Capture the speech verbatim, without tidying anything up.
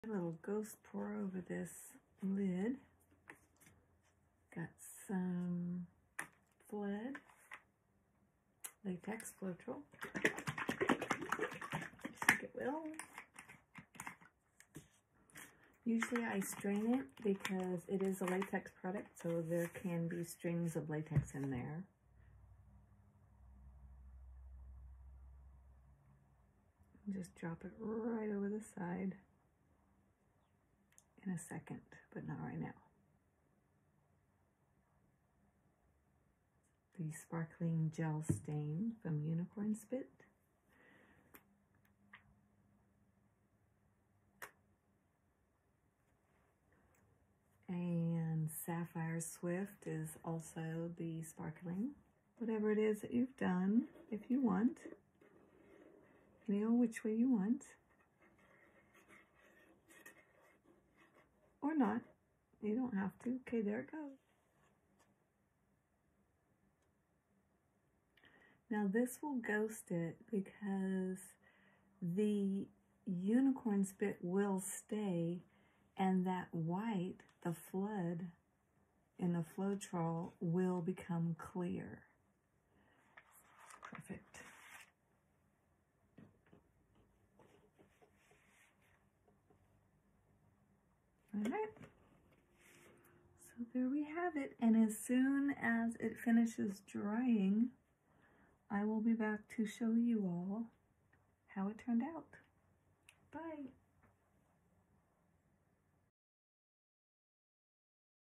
A little ghost pour over this lid. Got some Flood latex Floetrol. Just like it will. Usually I strain it because it is a latex product, so there can be strings of latex in there. Just drop it right over the side in a second, but not right now. The sparkling gel stain from Unicorn Spit. And Sapphire Swift is also the sparkling. Whatever it is that you've done, if you want. You know which way you want. Or not. You don't have to. Okay, there it goes. Now this will ghost it because the Unicorn Spit will stay, and that white, the flood in the Floetrol, will become clear. Perfect. All right. So there we have it. And as soon as it finishes drying, I will be back to show you all how it turned out. Bye.